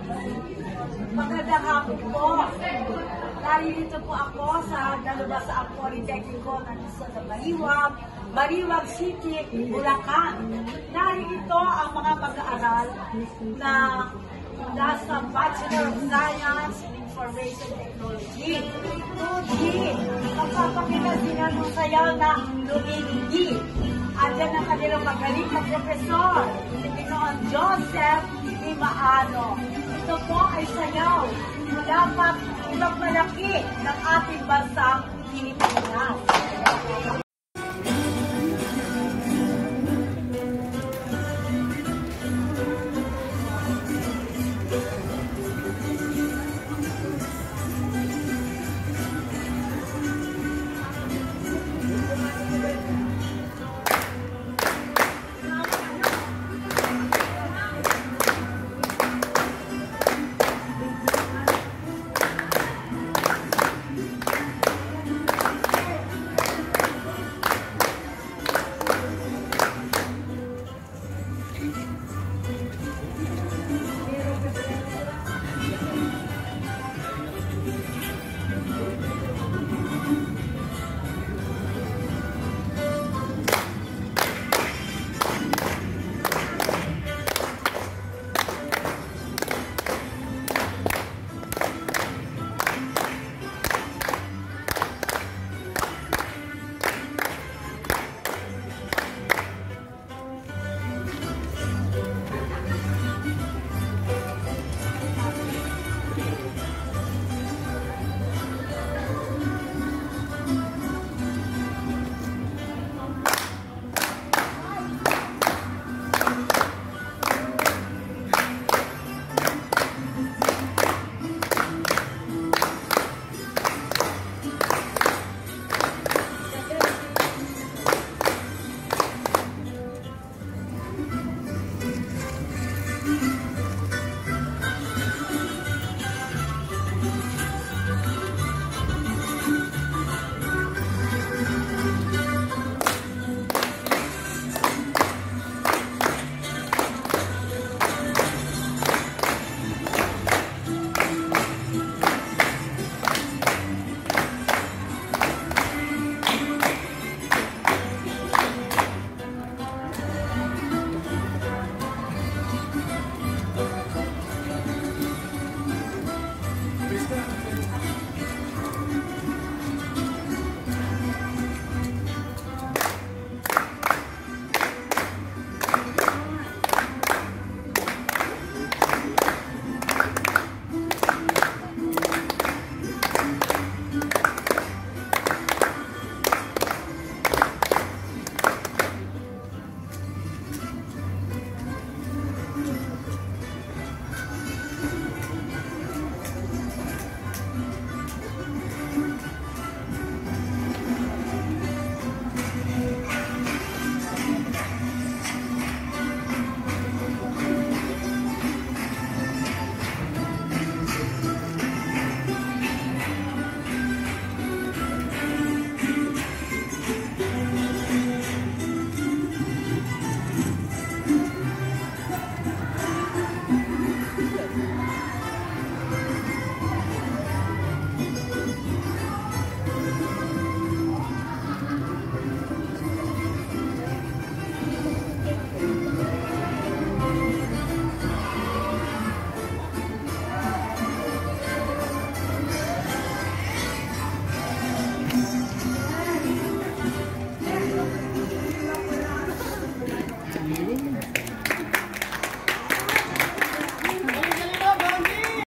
Magandang hapon po. Narito po ako sa Dalubasaan Politekniko sa Baliwag City, Bulacan. Narito ang mga mag-aaral na nasa Bachelor of Science in Information Technology. 2D. Magpapakita sila ng sayaw na lumiligi. Andyan ang kanilang magaling na profesor, si Pinoon Joseph Imaano. Ito po ay sayaw dapat ibang malaki ng ating bansang Pilipinas.